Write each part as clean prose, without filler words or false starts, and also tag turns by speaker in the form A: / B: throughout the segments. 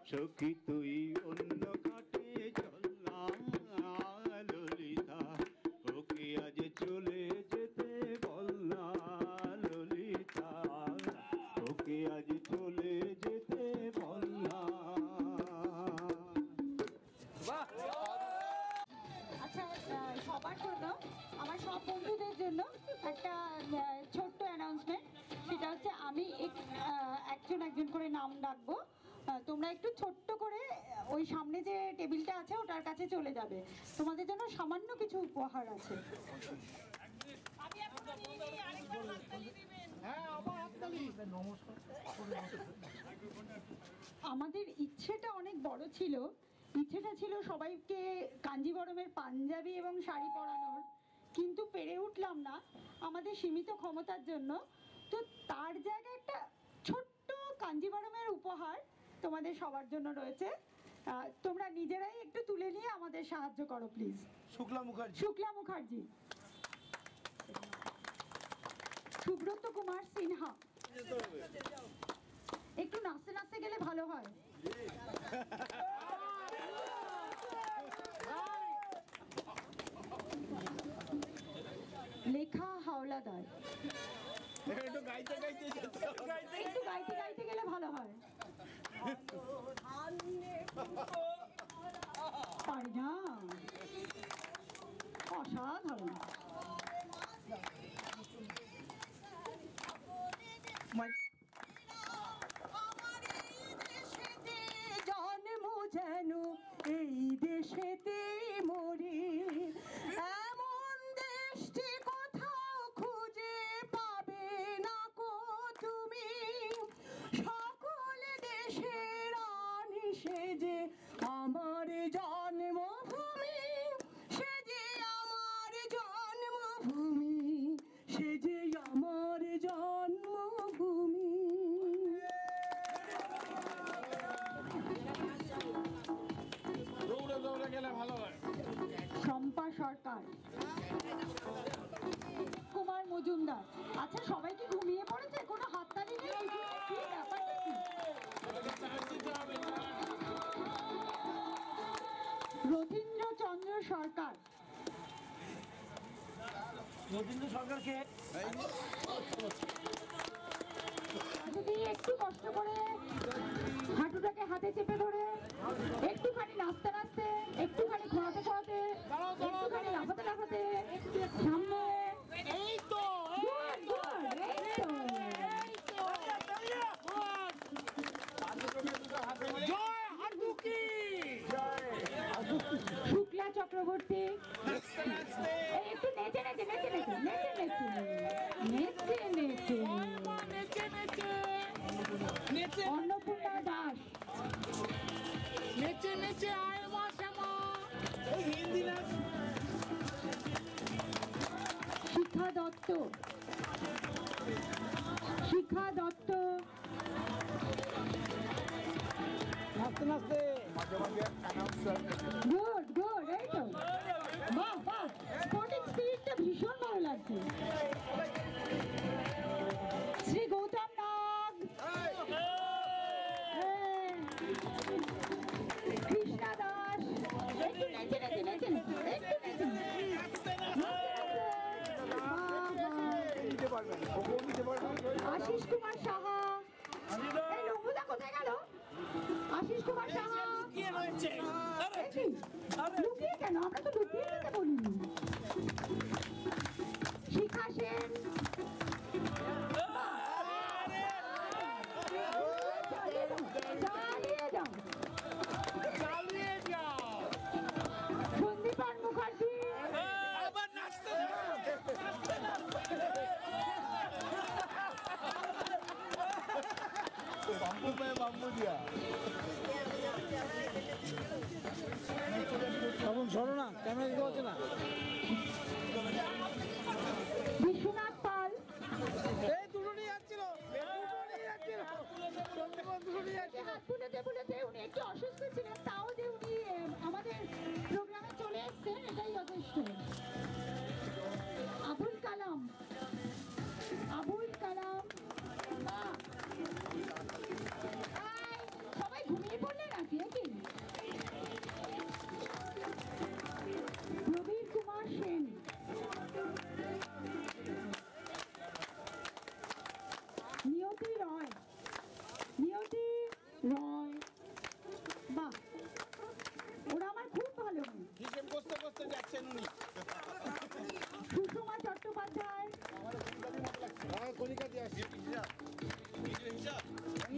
A: সখী তুই অন্য ঘাটে চল না ললিতা, ওকে আজ চলে যেতে বল না ললিতা, ওকে আজ চলে যেতে বল না।
B: আচ্ছা, সবার জন্য, আমার সব বন্ধুদের জন্য একটা ছোট্ট অ্যানাউন্সমেন্ট। সেটা হচ্ছে আমি একজন একজন করে নাম ডাকবো, তোমরা একটু ছোট্ট করে ওই সামনে যে টেবিলটা আছে ওটার কাছে চলে যাবে। তোমাদের জন্য সামান্য কিছু উপহার আছে। আমাদের ইচ্ছেটা অনেক বড় ছিল, ইচ্ছেটা ছিল সবাইকে কাঞ্জিবরমের পাঞ্জাবি এবং শাড়ি পরানোর, কিন্তু পেরে উঠলাম না আমাদের সীমিত ক্ষমতার জন্য। তো তার জায়গায় একটা ছোট্ট কাঞ্জিবরমের উপহার তোমাদের সবার জন্য রয়েছে, তোমরা নিজেরাই একটু তুলে নিয়ে আমাদের সাহায্য করো প্লিজ। শুক্লা মুখার্জি, সুব্রত কুমার সিনহা, একটু নাচতে নাচতে গেলে ভালো হয়। লেখা হাওলাদার, একটু গাইতে গাইতে গেলে ভালো হয়। পারি না, অসাধারণ। জন্ম যেন এই দেশেতে মরি, এমন দেশটি কোথাও খুঁজে পাবে না কো তুমি। সকল দেশের রানী সেজে আমার জন্মভূমি, সেজে আমার জন্মভূমি, সেজে আমার জন্মভূমি। শম্পা সরকার, কুমার মজুমদার। আচ্ছা, সবাই কি ঘুমিয়ে পড়েছে? কোনো হাততালি নেই? কি ব্যাপারটা কি? রথীন্দ্র চন্দ্র সরকার, সরকারকে যদি একটু কষ্ট করে হাঁটুটাকে হাতে চেপে ধরে একটুখানি নাচতে নাচতে, একটুখানি ঘোরাতে ঘোরাতে, একটুখানি লাফাতে লাফাতে সামনে, এই তো শুক্লা চক্রবর্তী, একটু নেচে নেচে নেচে নেচে নেচে নেচে নেচে নেচে, অন্নপূর্ণা দাস, নেচে নেচে আয় মা শ্যামা, শিখা দত্ত, শিখা দত্ত, নাচতে নাচতে গুড গুড, এই তো বাহ বাহ, স্পোর্টিং স্পিরিটটা ভীষণ ভালো লাগছে। শ্রী গৌতম নাগ, কৃষ্ণা দাস, একটু নেচে নেচে নেচে নেচে, একটু নেচে আশিস কুমার সাহা, এই লম্বুদা কোথায় গেল? আশিস কুমার সাহা লুকিয়ে কেন? আমরা তো লুকিয়ে যেতে বলিনি। শিখা সেন, সন্দীপান মুখার্জি, বিশ্বনাথ পাল, হাত তুলেতে বলেতে উনি একটু অসুস্থ ছিলেন, তাও যে উনি আমাদের প্রোগ্রামে চলে এসছেন এটাই যথেষ্ট। আবুল কালাম, আবুল কালাম, সবাই ঘুমিয়ে পড়লেন?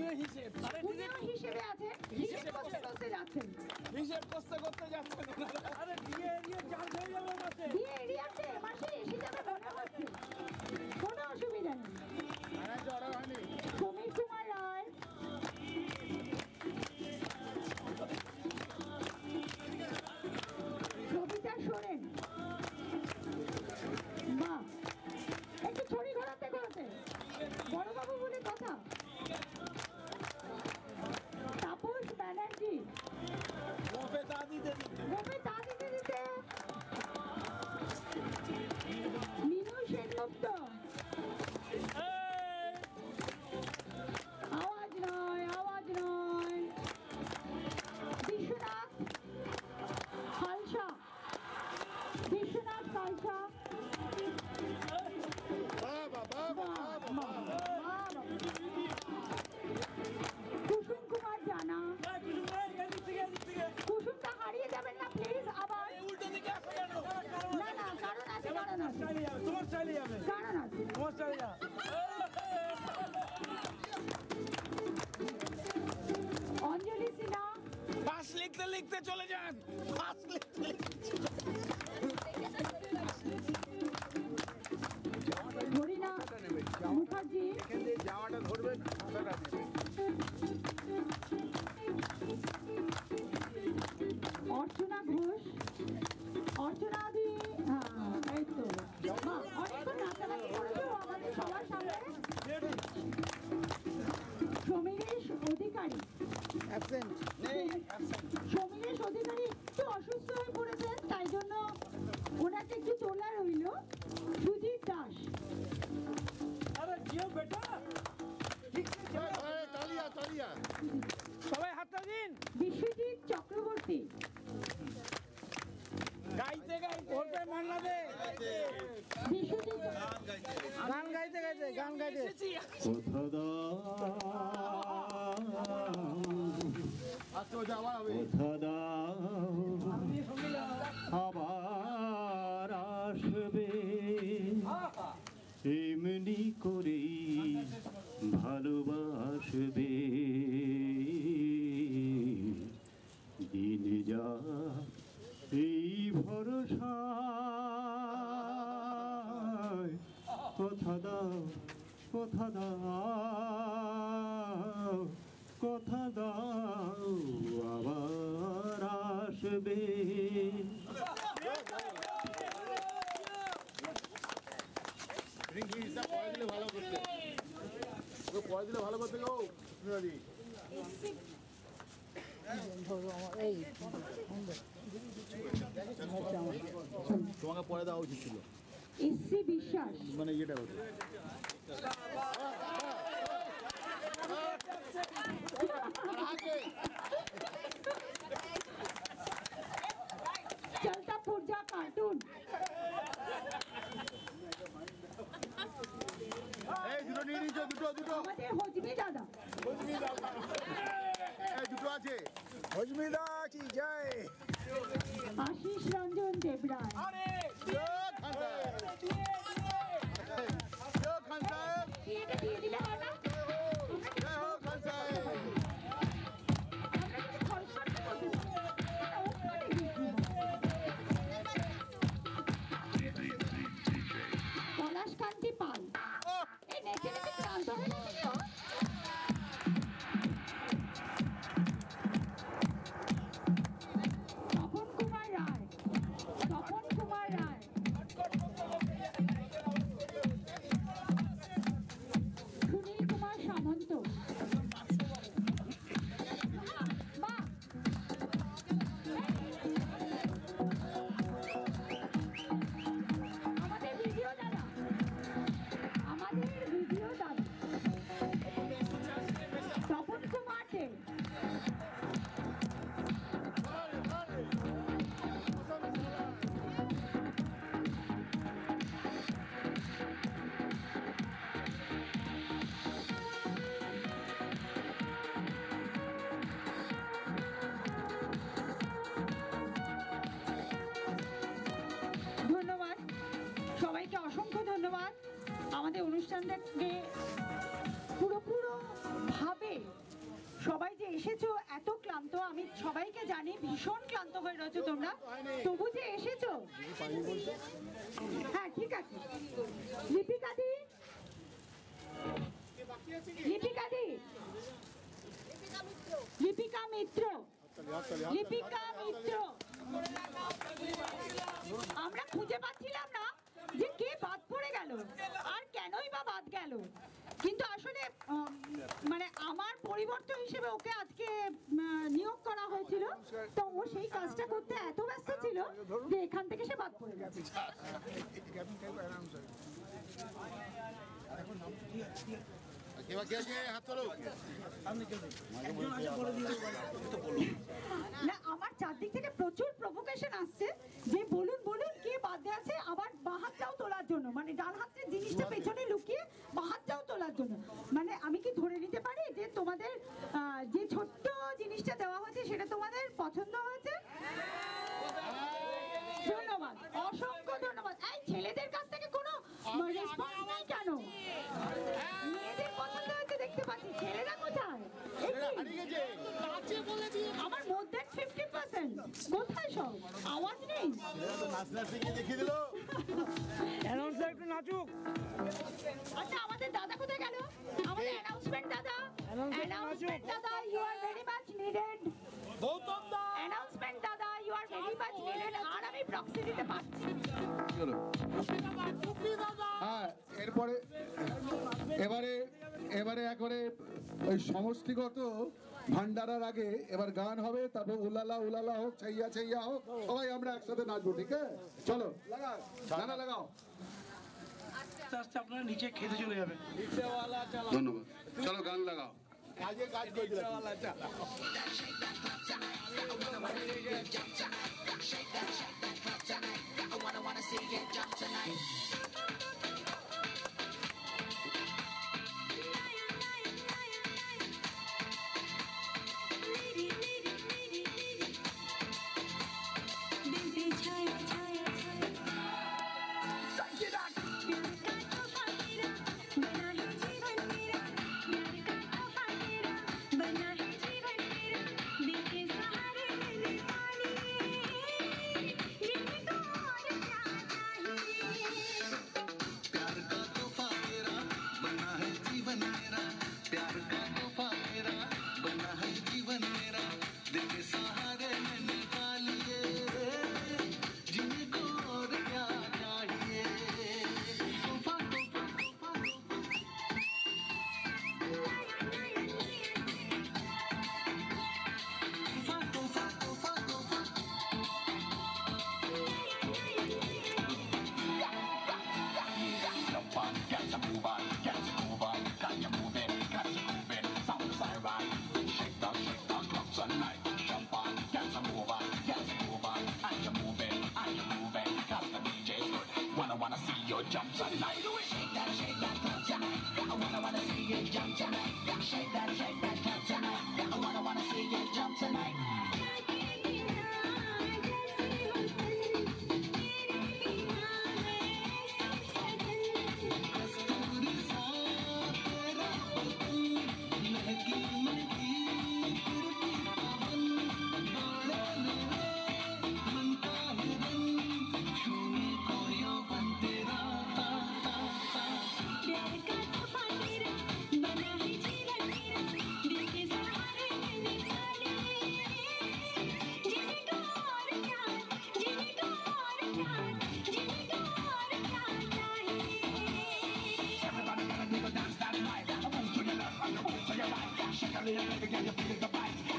C: উনিও হিসেব আরে
B: উনিও হিসেবে আছে, হিসেব করতে করতে যাচ্ছেন।
C: হিসেব করতে করতে যাচ্ছেন আরে দিয়ে চার্জ হয়ে যাবে মাসে
B: দিয়ে এরিয়াতে মাসে এসে যাবে মনে হচ্ছে, কোনো অসুবিধা নেই। সমীর কুমার রায়, সবিতা সোরেন, বাহ, একটু ছড়ি ঘোরাতে ঘোরাতে, বড়বাবু বলে কথা। তাপস ব্যানার্জি,
C: গোপে তা দিতে দিতে
B: গোপে তা দিতে দিতে, মিনু সেনগুপ্ত, আওয়াজ নয়, আওয়াজ নয়, বিশ্বনাথ খালসা, বিশ্বনাথ খালসা, কুসুম কুমার জানা, কুসুমটা হারিয়ে যাবেন না প্লিজ আবার।
C: উল্টো দিকে আসো কেন
B: না না, কারণ আছে, কারণ আছে,
C: চালিয়ে যাবে তোমার চালিয়ে যাবে
B: কারণ আছে।
C: তোমার চালিয়ে যাবে
B: অঞ্জলি সিনহা,
C: পাস লিখতে লিখতে চলে যান পাস লিখতে লিখতে
B: হরিনা মুখার্জি,
A: যাওয়াটা ধরবেন
B: অর্চনা ঘোষ, অর্চনা দি, এই তো বাহ, অনেকক্ষণ নাচানাচি করেছো আমাদের সবার সামনে। সমীরেশ অধিকারী, সমীরেশ অধিকারী একটু অসুস্থ হয়ে পড়েছেন, তাই জন্য ওনাকে একটু তোলা রইল। সুজিত দাস,
C: আরে জিও বেটা সবাই হাতটা দিন
B: বিশ্বজিৎ চক্রবর্তী,
C: গাইতে গাইতে ভোরবে মান্না দে
B: বিশ্বজিৎ
C: গান গাইতে গাইতে গান গাইতে
A: কথা দাও, কথা দাও, আবার আসবে এমনি করেই ভালোবাসবে। দিন যা এই ভরসা, কথা দাও, কথা দাও, কথা দাও, আবার আসবে।
D: তোমাকে পরে দেওয়া উচিত ছিল
B: এসসি বিশ্বাস,
D: মানে ইয়েটা হতো
B: চলতা পুরজা কার্টুন,
D: এই দুটো নিয়ে নিচ্ছ দুটো
B: আমাদের হজমি দাদা,
D: এই দুটো আছে হজমিদা কি জয়
B: আশিস রঞ্জন দেবরায়,
D: খান সাহেব
B: এটা দিয়ে দিলে হয় না?
D: জয় হোক খান সাহেব
B: আমরা কিন্তু খরচ করতে বলছি না। না, ওখানে গিয়ে। পলাশ কান্তি পাল, এই নেচে নেচে ক্লান্ত হয়ে গেছে তো? তপন কুমার রায়, তপন কুমার রায়, সুনীল কুমার সামন্ত, বাহ! আমাদের ভিডিও দাদা, আমাদের ভিডিও দাদা, তপন কুমার দে, ধন্যবাদ সবাইকে, অসংখ্য ধন্যবাদ আমাদের অনুষ্ঠানটাকে পুরো ভাবে এসেছো এত ক্লান্ত, আমি সবাইকে জানি ভীষণ ক্লান্ত হয়ে রয়েছো তোমরা, তবু যে এসেছো। হ্যাঁ ঠিক আছে, লিপিকা দি, লিপিকা দি, লিপিকা মিত্র, লিপিকা মিত্র, আমরা খুঁজে পাচ্ছিলাম না যে কে বাদ পড়ে গেল আর কেনই বা বাদ গেল, কিন্তু আসলে মানে আমার পরিবর্তন হিসেবে ওকে আজকে নিয়োগ করা হয়েছিল, তো ও সেই কাজটা করতে এত ব্যস্ত ছিল যে এখান থেকে সে বাদ পড়ে গেছে। না আমার চারদিক থেকে প্রচুর প্রভোকেশন আসছে যে বলুন বলুন কে বাদে আছে, আবার বাহাতটাও তোলার জন্য, মানে ডান হাতের জিনিসটা পেছনে লুকিয়ে বাহাতটাও তোলার জন্য। মানে আমি কি ধরে নিতে পারি যে তোমাদের যে ছোট্ট জিনিসটা দেওয়া হয়েছে সেটা তোমাদের পছন্দ হয়েছে? ধন্যবাদ, অসংখ্য ধন্যবাদ। এই ছেলেদের কাছ থেকে কোনো রেসপন্স নেই কেন? মেয়েদের পছন্দ হয়েছে দেখতে পাচ্ছি, ছেলেরা কোথায়? আমার মোর দ্যান 50%, কোথায় সব? আওয়াজ নেই।
C: অ্যানাউন্সার একটু নাচুক।
B: আচ্ছা আমাদের দাদা কোথায় গেল? আমাদের অ্যানাউন্সমেন্ট দাদা, অ্যানাউন্সমেন্ট দাদা, you are very much needed.
C: Gautam দা,
B: অ্যানাউন্সমেন্ট দাদা, you are very much needed. আর আমি প্রক্সি দিতে পারছি।
D: চলো
C: টুপি দাদা।
D: হ্যাঁ, এরপরে এবারে একবারে ওই সমষ্টিগত ভান্ডারার আগে এবার গান হবে, তারপর উলালা উলালা হোক, ছাইয়া ছাইয়া হোক, সবাই আমরা একসাথে নাচবো, ঠিক আছে? চলো লাগাও, গানা লাগাও।
C: আস্তে আস্তে আপনারা নিচে খেতে চলে যাবেন।
D: ধন্যবাদ, চলো গান লাগাও। আজকে কাজ করে দিলাম।
E: Wanna see your jump tonight. Shake that, tonight. I wanna see you jump tonight. Shake that, tonight. I wanna see you jump tonight. Everybody gotta dance that night. Move to your left and move to your right. Shake a little bit, get your feet in the bite.